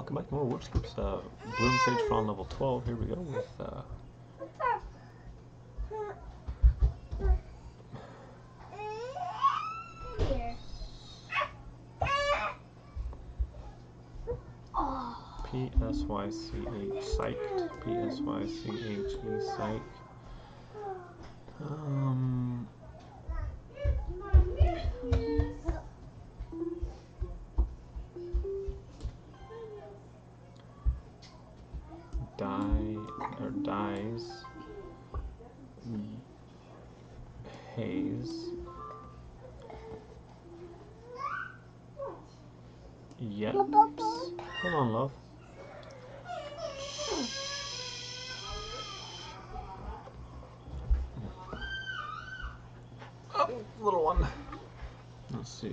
welcome back to more Word Scripts. Bloom Sage Fawn level 12. Here we go with PSYCH Psyched. PSYCHE Psych. Dies. Haze. Yeps. Hold on, love. Oh, little one. Let's see.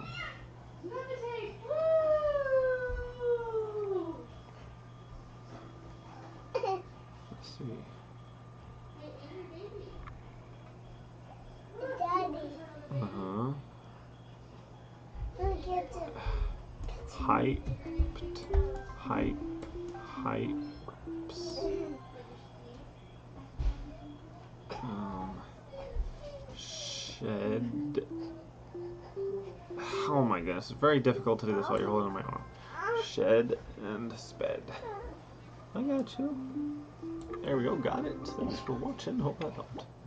Let's see. Hyped. Hypes. Shed. Oh my goodness, it's very difficult to do this while you're holding my arm. Shed and sped. I got you. There we go, got it. Thanks for watching. Hope that helped.